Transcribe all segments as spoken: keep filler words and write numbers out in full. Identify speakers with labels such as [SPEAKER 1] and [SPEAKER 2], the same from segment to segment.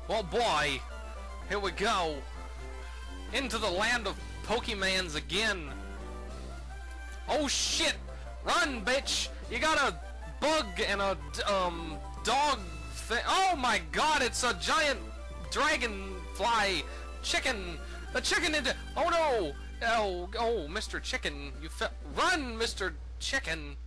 [SPEAKER 1] Well, boy, here we go. Into the land of Pokemans again. Oh shit! Run, bitch! You got a bug and a um dog thing. Oh my god! It's a giant dragonfly chicken. The chicken into. Oh no! Oh, oh, Mister Chicken, you fell. Run, Mister Chicken!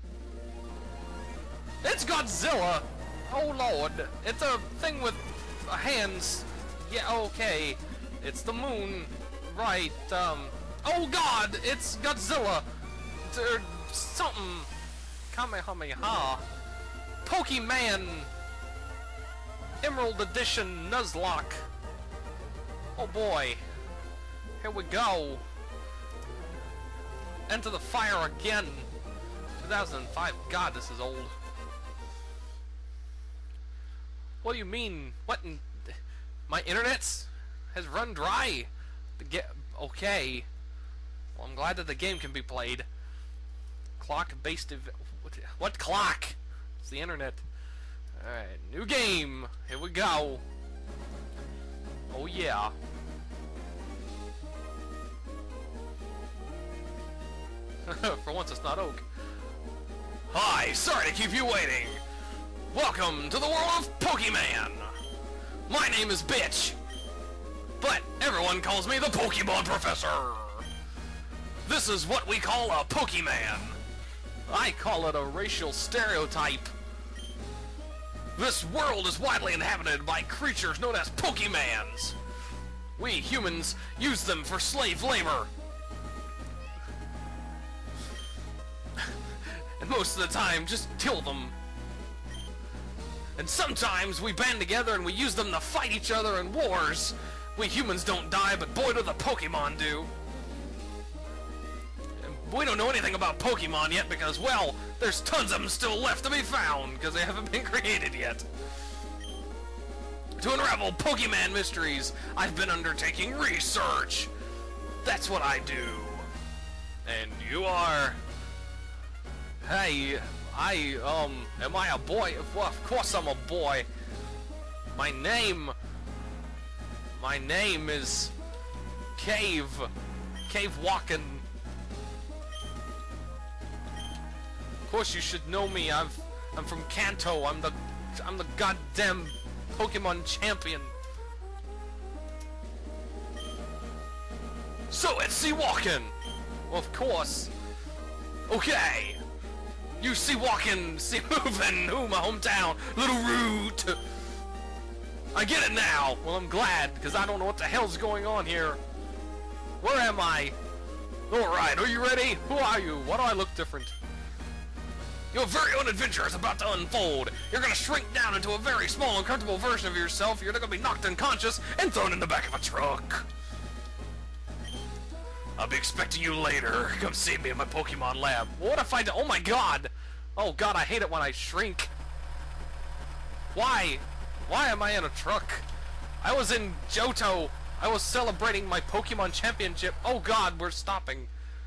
[SPEAKER 1] It's Godzilla. Oh lord! It's a thing with hands. Yeah, okay. It's the moon. Right, um... Oh god! It's Godzilla! Er, something... Kamehameha. Pokemon! Emerald Edition Nuzlocke. Oh boy. Here we go. Enter the fire again. two thousand five. God, this is old. What do you mean? What in... My internet has run dry. The get okay. Well, I'm glad that the game can be played. Clock-based ev what, what clock? It's the internet. Alright, new game. Here we go. Oh yeah. For once it's not Oak. Hi, sorry to keep you waiting. Welcome to the world of Pokemon. My name is Bitch, but everyone calls me the Pokemon Professor. This is what we call a Pokemon. I call it a racial stereotype. This world is widely inhabited by creatures known as Pokemons. We humans use them for slave labor. And most of the time, just kill them. And sometimes we band together and we use them to fight each other in wars. We humans don't die, but boy do the Pokemon do. And we don't know anything about Pokemon yet because, well, there's tons of them still left to be found because they haven't been created yet. To unravel Pokemon mysteries, I've been undertaking research. That's what I do. And you are... Hey, I, um, am I a boy? Well, of course I'm a boy. My name... My name is... Cave. Cave Walkin'. Of course you should know me. I've... I'm from Kanto. I'm the... I'm the goddamn Pokemon champion. So it's Seawalkin'! Well, of course. Okay. You see walking, see moving, ooh, my hometown, Little Root. I get it now. Well, I'm glad, because I don't know what the hell's going on here. Where am I? Alright, are you ready? Who are you? Why do I look different? Your very own adventure is about to unfold. You're going to shrink down into a very small, uncomfortable version of yourself. You're going to be knocked unconscious and thrown in the back of a truck. I'll be expecting you later. Come see me in my Pokemon lab. What if I do? Oh my god! Oh god, I hate it when I shrink. Why? Why am I in a truck? I was in Johto. I was celebrating my Pokemon Championship. Oh god, we're stopping.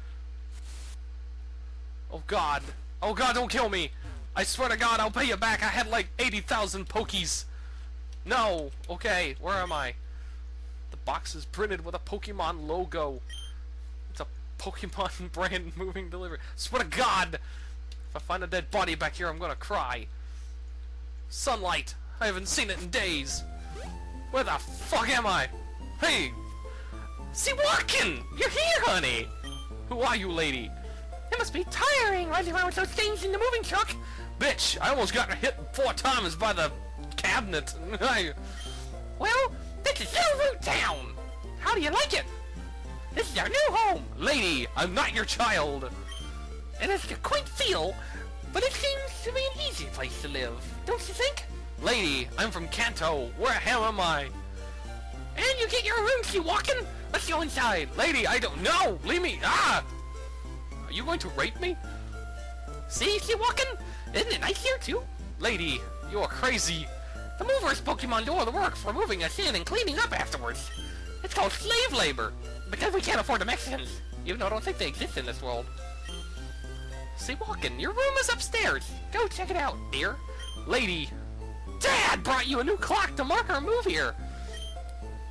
[SPEAKER 1] Oh god. Oh god, don't kill me. I swear to god, I'll pay you back. I had like eighty thousand Pokies. No. Okay, where am I? The box is printed with a Pokemon logo. Pokemon brand moving delivery. Swear to God! If I find a dead body back here, I'm gonna cry. Sunlight! I haven't seen it in days! Where the fuck am I? Hey! Seawalkin'! You're here, honey! Who are you, lady? It must be tiring riding around with those things in the moving truck! Bitch! I almost got hit four times by the cabinet. Well, this is Little Root Town! How do you like it? This is our new home! Lady, I'm not your child! It has a quaint feel, but it seems to be an easy place to live, don't you think? Lady, I'm from Kanto. Where the hell am I? And you get your room, Seawalkin'? Let's go inside. Lady, I don't know! Leave me! Ah! Are you going to rape me? See, Seawalkin'? Isn't it nice here, too? Lady, you are crazy. The movers Pokemon do all the work for moving us in and cleaning up afterwards. It's called slave labor. Because we can't afford the Mexicans, even though I don't think they exist in this world. Seawalkin', your room is upstairs. Go check it out, dear. Lady, Dad brought you a new clock to mark our move here.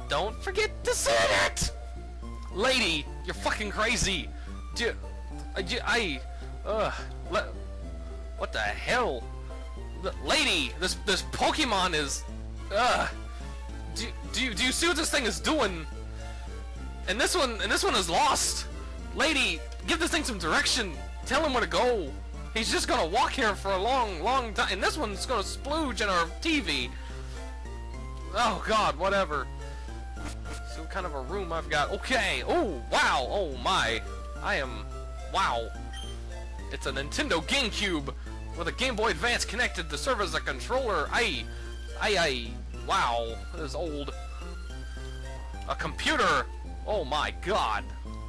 [SPEAKER 1] Don't forget to set it! Lady, you're fucking crazy! Do, I, I, uh, le, what the hell? L lady, this, this Pokemon is, uh, do, do, you, do you see what this thing is doing? And this one, and this one is lost! Lady, give this thing some direction! Tell him where to go! He's just gonna walk here for a long, long time, and this one's gonna splooge in our T V! Oh god, whatever. So what kind of a room I've got? Okay, oh, wow, oh my. I am, wow. It's a Nintendo GameCube with a Game Boy Advance connected to serve as a controller. I, I, I, wow, this is old. A computer, oh my god.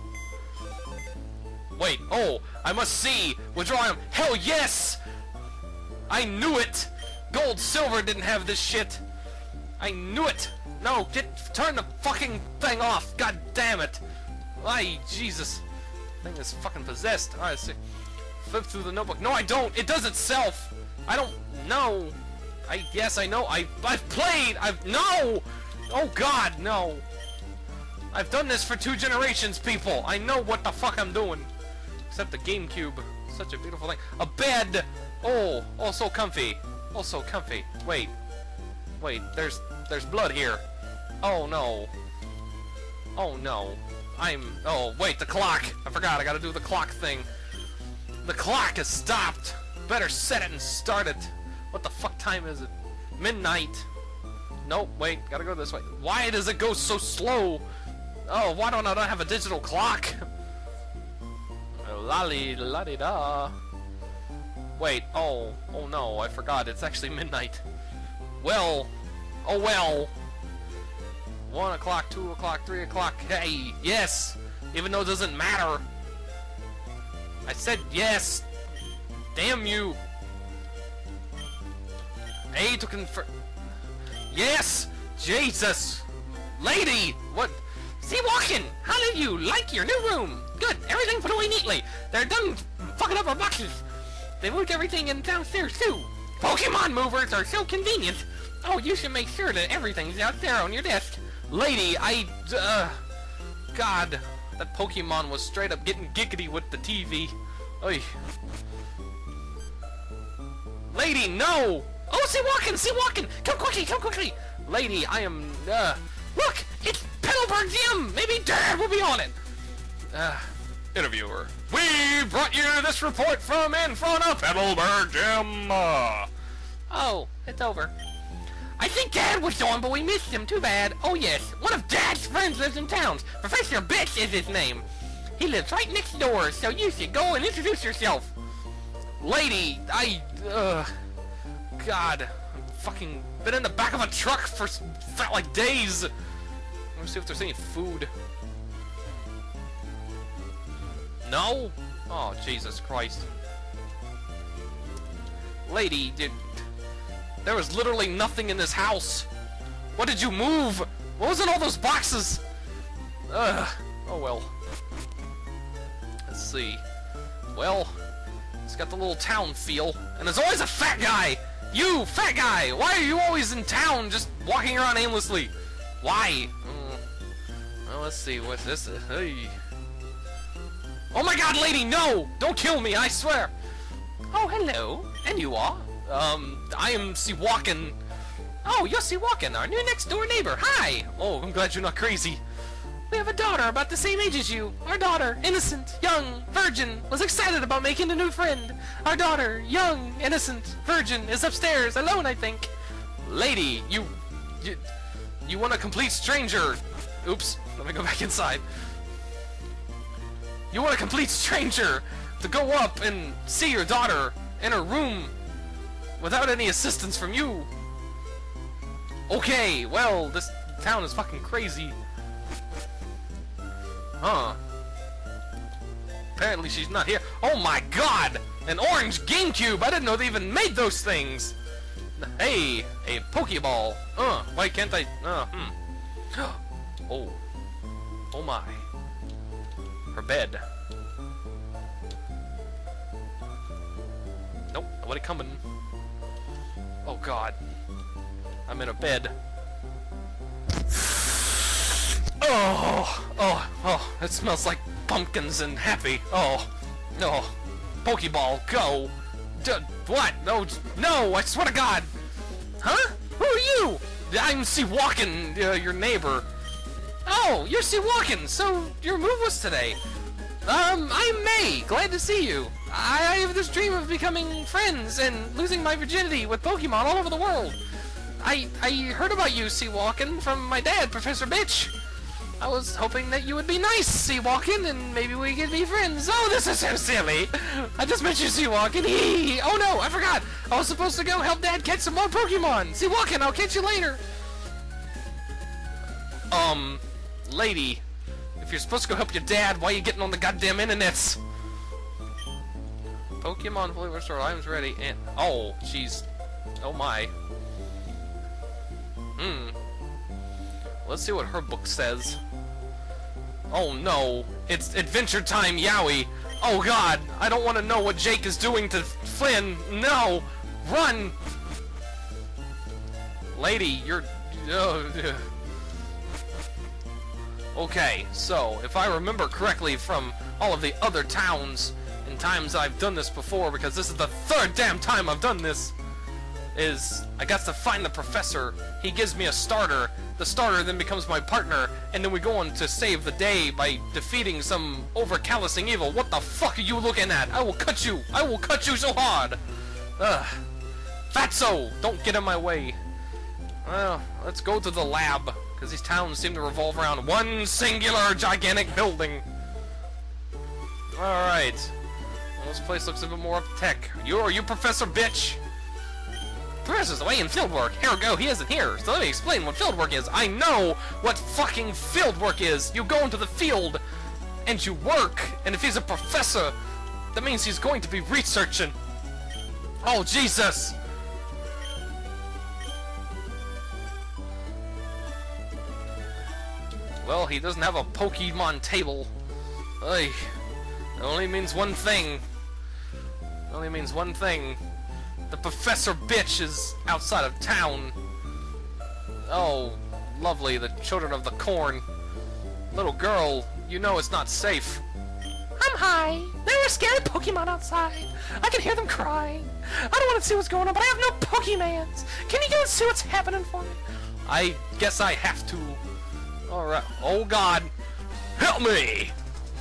[SPEAKER 1] Wait, oh, I must see, withdraw him, hell yes! I knew it! Gold, silver didn't have this shit. I knew it! No, get, turn the fucking thing off! God damn it! Ay, Jesus. Thing is fucking possessed. Alright, see. Flip through the notebook. No, I don't! It does itself! I don't know. I, yes, I know. I, I've played! I've, no! Oh god, no. I've done this for two generations, people! I know what the fuck I'm doing. Except the GameCube. Such a beautiful thing. A bed! Oh, oh, so comfy. Oh, so comfy. Wait. Wait, there's there's blood here. Oh no. Oh no. I'm oh wait, the clock. I forgot, I gotta do the clock thing. The clock has stopped. Better set it and start it. What the fuck time is it? Midnight. Nope, wait, gotta go this way. Why does it go so slow? Oh, why don't I not have a digital clock? Lolly la di da. Wait, oh, oh no, I forgot, it's actually midnight. Well, oh well. One o'clock, two o'clock, three o'clock. Hey, yes. Even though it doesn't matter. I said yes. Damn you. A to confirm. Yes. Jesus. Lady. What? See, walking. How do you like your new room? Good. Everything put away neatly. They're done fucking up our boxes. They moved everything in downstairs too. Pokemon movers are so convenient. Oh, you should make sure that everything's out there on your desk. Lady, I, uh, God, that Pokemon was straight up getting giggity with the T V. Oy. Lady, no! Oh, see walking, see walking! Come quickly, come quickly! Lady, I am, uh, look! It's Petalburg Gym! Maybe Dad will be on it! Uh, interviewer. We brought you this report from in front of Petalburg Gym! Uh, oh, it's over. I think Dad was on, but we missed him. Too bad. Oh yes, one of Dad's friends lives in town. Professor Bitch is his name. He lives right next door, so you should go and introduce yourself. Lady, I, uh, God, I'm fucking been in the back of a truck for felt like days. Let me see if there's any food. No? Oh, Jesus Christ. Lady, dude. There was literally nothing in this house. What did you move? What was in all those boxes? Ugh. Oh well. Let's see. Well, it's got the little town feel. And there's always a fat guy! You, fat guy! Why are you always in town just walking around aimlessly? Why? Uh, well, let's see. What's this? Hey. Oh my god, lady, no! Don't kill me, I swear! Oh, hello. And you are? Um, I am Seawalken. Oh, you're Seawalken, our new next door neighbor. Hi! Oh, I'm glad you're not crazy. We have a daughter about the same age as you. Our daughter, innocent, young, virgin, was excited about making a new friend. Our daughter, young, innocent, virgin, is upstairs, alone, I think. Lady, you... You, you want a complete stranger... Oops, let me go back inside. You want a complete stranger to go up and see your daughter in her room without any assistance from you. Okay, well, this town is fucking crazy. Huh. Apparently she's not here. Oh my god! An orange GameCube! I didn't know they even made those things! Hey, a Pokeball. Uh, why can't I... Uh, hmm. Oh. Oh my. Her bed. Nope, nobody coming. Oh god. I'm in a bed. Oh, oh, oh, it smells like pumpkins and happy. Oh, no. Pokeball, go. D what? No, no, I swear to God. Huh? Who are you? I'm C. Walken, uh, your neighbor. Oh, you're C. Walken, so your move was today. Um, I'm May, glad to see you. I, I have this dream of becoming friends and losing my virginity with Pokemon all over the world. I, I heard about you, C. Walken, from my dad, Professor Bitch. I was hoping that you would be nice, C. Walken, and maybe we could be friends. Oh, this is so silly. I just met you, C. Walken. Hee. Oh no, I forgot. I was supposed to go help Dad catch some more Pokemon. C. Walken, I'll catch you later. Um, lady, if you're supposed to go help your dad, why are you getting on the goddamn internets? Pokemon fully restored items ready, and oh, jeez, oh my. Hmm. Let's see what her book says. Oh no, it's Adventure Time Yowie. Oh god, I don't want to know what Jake is doing to Flynn. No, run, lady. You're. Uh, okay, so if I remember correctly from all of the other towns and times I've done this before, because this is the third damn time I've done this, is I got to find the professor. He gives me a starter. The starter then becomes my partner, and then we go on to save the day by defeating some overcallousing evil. What the fuck are you looking at? I will cut you. I will cut you so hard. Ugh. Fatso, don't get in my way. Well, let's go to the lab, because these towns seem to revolve around one singular gigantic building. Alright. Well, this place looks a bit more up to tech. You are you Professor Bitch? Professor's away in fieldwork. Ergo, he isn't here. So let me explain what fieldwork is. I know what fucking fieldwork is. You go into the field and you work. And if he's a professor, that means he's going to be researching. Oh, Jesus. Well, he doesn't have a Pokemon table. Ay, it only means one thing. It only means one thing. The Professor Bitch is outside of town. Oh, lovely, the children of the corn. Little girl, you know it's not safe. I'm high. There are scary Pokemon outside. I can hear them crying. I don't want to see what's going on, but I have no Pokemans. Can you go and see what's happening for me? I guess I have to. Alright. Oh god. Help me!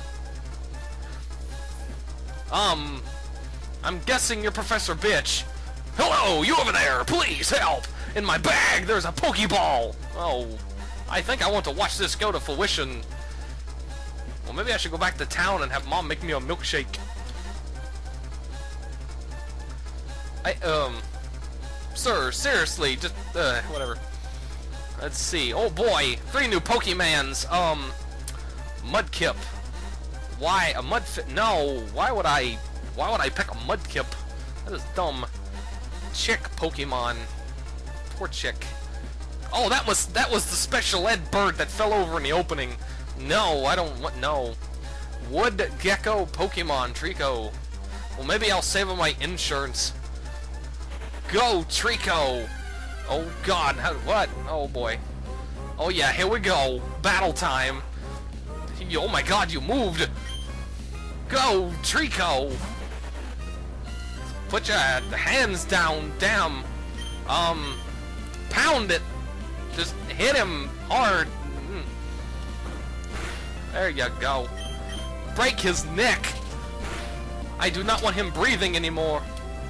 [SPEAKER 1] Um, I'm guessing you're Professor Bitch. Hello, you over there, please help! In my bag, there's a Pokeball! Oh, I think I want to watch this go to fruition. Well, maybe I should go back to town and have Mom make me a milkshake. I, um... Sir, seriously, just, uh, whatever. Let's see. Oh boy, three new Pokemans. Um, Mudkip. Why, a Mudfit? No, why would I, why would I pick a Mudkip? That is dumb. Chick Pokemon. Poor Chick. Oh, that was that was the special ed bird that fell over in the opening. No, I don't want no. Wood Gecko Pokemon Trico. Well, maybe I'll save on my insurance. Go Trico. Oh God, how, what? Oh boy. Oh yeah, here we go. Battle time. Oh my God, you moved. Go Trico. Put your hands down, damn. Um, pound it. Just hit him hard. Mm. There you go. Break his neck. I do not want him breathing anymore.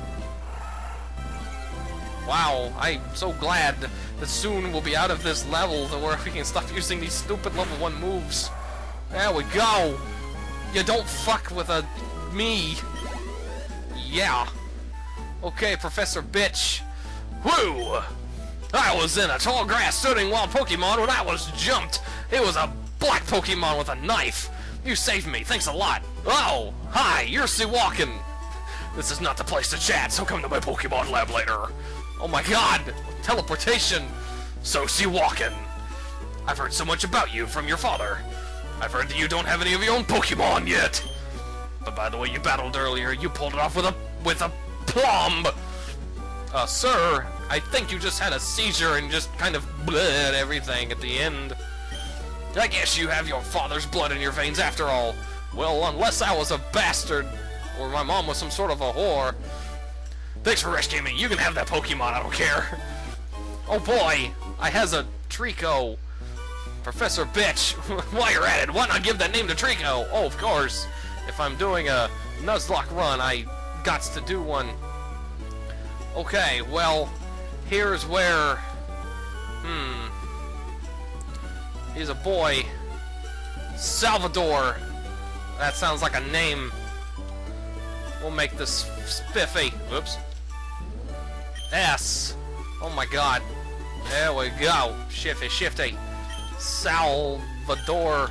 [SPEAKER 1] Wow, I'm so glad that soon we'll be out of this level to where we can stop using these stupid level one moves. There we go. You don't fuck with a me. Yeah. Okay, Professor Bitch. Woo! I was in a tall grass sitting wild Pokemon when I was jumped. It was a black Pokemon with a knife. You saved me, thanks a lot. Oh, hi, you're C. Walken. This is not the place to chat, so come to my Pokemon lab later. Oh my God, teleportation. So C. Walken. I've heard so much about you from your father. I've heard that you don't have any of your own Pokemon yet. But by the way you battled earlier, you pulled it off with a with a plum. Uh, sir, I think you just had a seizure and just kind of bled everything at the end. I guess you have your father's blood in your veins after all. Well, unless I was a bastard, or my mom was some sort of a whore. Thanks for rescuing me. You can have that Pokemon, I don't care. Oh boy, I has a Trico. Professor Bitch, while you're at it, why not give that name to Trico? Oh, of course. If I'm doing a Nuzlocke run, I gots to do one. Okay, well, here's where... Hmm... He's a boy. Salvador. That sounds like a name. We'll make this spiffy. Whoops. S. Oh my god. There we go. Shifty, shifty. Salvador.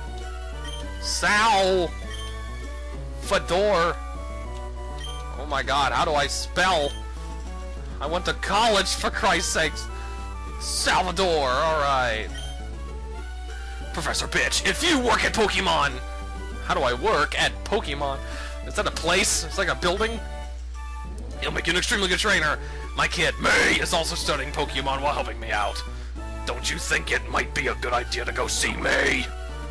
[SPEAKER 1] Sal. Fedor. Oh my god, how do I spell? I went to college, for Christ's sakes. Salvador, alright. Professor Bitch, if you work at Pokemon... How do I work at Pokemon? Is that a place? It's like a building? You'll make you an extremely good trainer. My kid, May, is also studying Pokemon while helping me out. Don't you think it might be a good idea to go see May?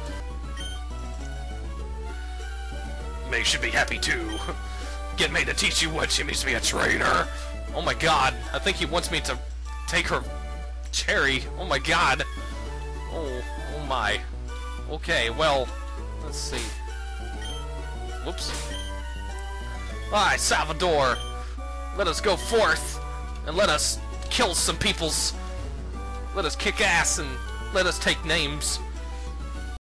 [SPEAKER 1] May should be happy too. Get May to teach you what she means to be a trainer. Oh my god, I think he wants me to take her cherry. Oh my god. Oh, oh my. Okay, well, let's see. Whoops. Alright, Salvador. Let us go forth and let us kill some peoples. Let us kick ass and let us take names.